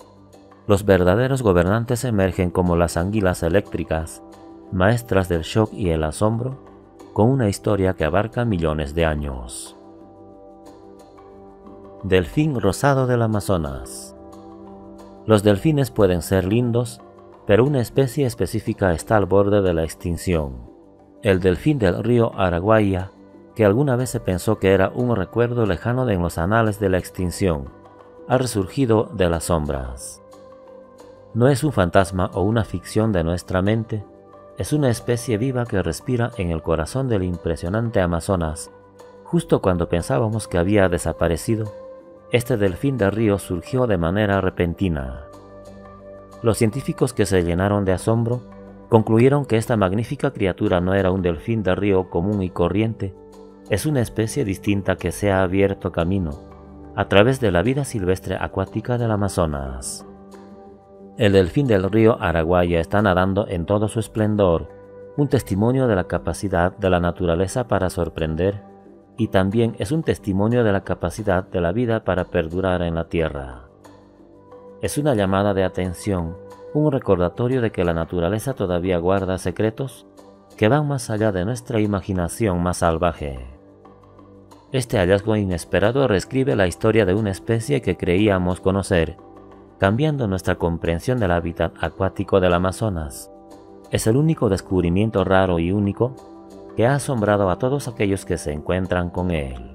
Los verdaderos gobernantes emergen como las anguilas eléctricas, maestras del shock y el asombro, con una historia que abarca millones de años. Delfín rosado del Amazonas. Los delfines pueden ser lindos, pero una especie específica está al borde de la extinción. El delfín del río Araguaia, que alguna vez se pensó que era un recuerdo lejano en los anales de la extinción, ha resurgido de las sombras. No es un fantasma o una ficción de nuestra mente, es una especie viva que respira en el corazón del impresionante Amazonas. Justo cuando pensábamos que había desaparecido, este delfín del río surgió de manera repentina. Los científicos, que se llenaron de asombro, concluyeron que esta magnífica criatura no era un delfín de río común y corriente, es una especie distinta que se ha abierto camino a través de la vida silvestre acuática del Amazonas. El delfín del río Araguaia está nadando en todo su esplendor, un testimonio de la capacidad de la naturaleza para sorprender, y también es un testimonio de la capacidad de la vida para perdurar en la tierra. Es una llamada de atención, un recordatorio de que la naturaleza todavía guarda secretos que van más allá de nuestra imaginación más salvaje. Este hallazgo inesperado reescribe la historia de una especie que creíamos conocer, cambiando nuestra comprensión del hábitat acuático del Amazonas. Es el único descubrimiento raro y único que ha asombrado a todos aquellos que se encuentran con él.